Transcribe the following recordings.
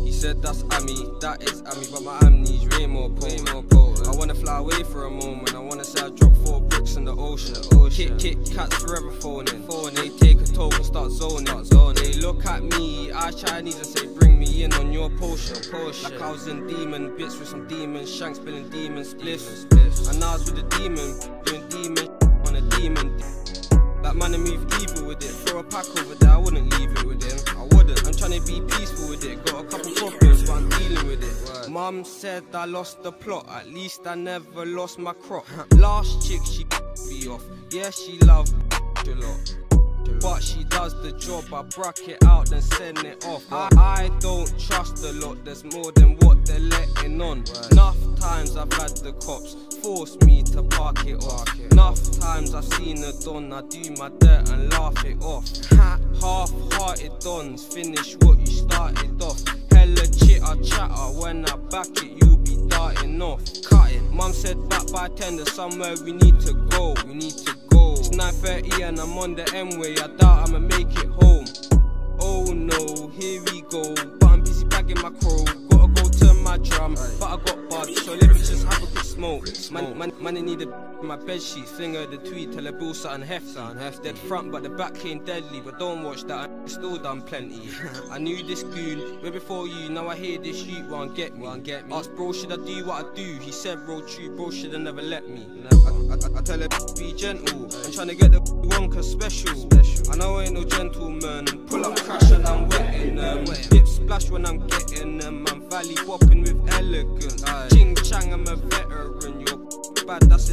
He said that's Ami, that is Ami, but my amnesia way more potent. I wanna fly away for a moment, I wanna say I dropped 4 bricks in the ocean. Kit cats forever phoning. They take a toke and start zoning. They look at me, I Chinese and say bring me in on your potion. Like I was in demon bits with some demon shanks, spilling demon spliffs. And I was with a demon, doing demon on a demon. That man, I move evil with it. Throw a pack over there, I wouldn't leave it with him. I wouldn't. I'm trying to be peaceful with it. Got a couple problems, but I'm dealing with it. Mum said I lost the plot. At least I never lost my crop. Last chick, she me off. Yeah, she loved a lot, but she does the job. I brack it out, then send it off. I don't trust a lot. There's more than what they're letting on. Enough times I've had the cops force me to park it off. Enough times I've seen a don, I do my dirt and laugh it off. Half-hearted dons, finish what you started off. Hella chitter chatter, when I back it, you'll be darting off. Cutting. Mum said back by 10, there's somewhere we need to go. It's 9:30 and I'm on the M-way, I doubt I'ma make it home. Oh no, here we go, but I'm busy bagging my crow. Gotta go to my drum, but I got buds, so let me just have a quick smoke. Man, I need my bed sheet, finger the tweet, tell her bill something hefty. Dead front, but the back came deadly. But don't watch that, I still done plenty. I knew this goon way before you, now I hear this youth won't get me. Ask bro, should I do what I do? He said roll true, bro should've never let me. I tell her be gentle, I'm trying to get the Wonka special. I know I ain't no gentleman, pull up crash and I'm wetting them. Dip splash when I'm getting them, I'm valley whopping with elegance. Ching chang, I'm a veteran, you're bad, that's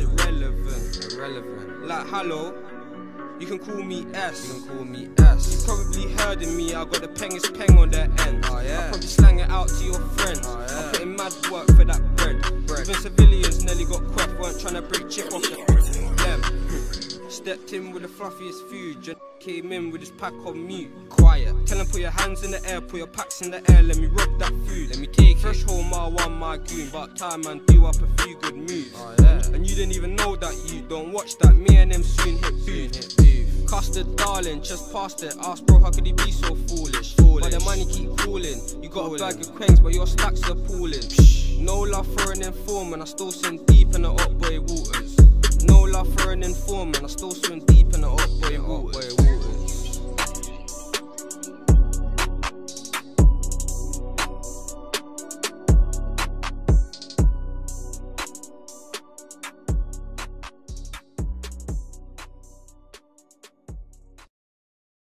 irrelevant. Like hello, you can call me S. You probably heard of me, I got the pengest peng on their end. I probably slang it out to your friends. I put in mad work for that bread. Even civilians nearly got quaffed, weren't trying to break chip off the Stepped in with the fluffiest food, just came in with his pack on mute. Quiet, tell him put your hands in the air, put your packs in the air, let me rob that food. Let me take fresh home, my one, my goon. But time and do up a few good moves. And you didn't even know that, you don't watch that, me and them soon hit booth. Custard darling, just past it, ask bro how could he be so foolish. But the money keep calling, you got a bag of quengs but your stacks are pooling. No love for an informant, I still swim deep in the hot boy waters. No love for an informant, I still swim deep in the hot boy waters.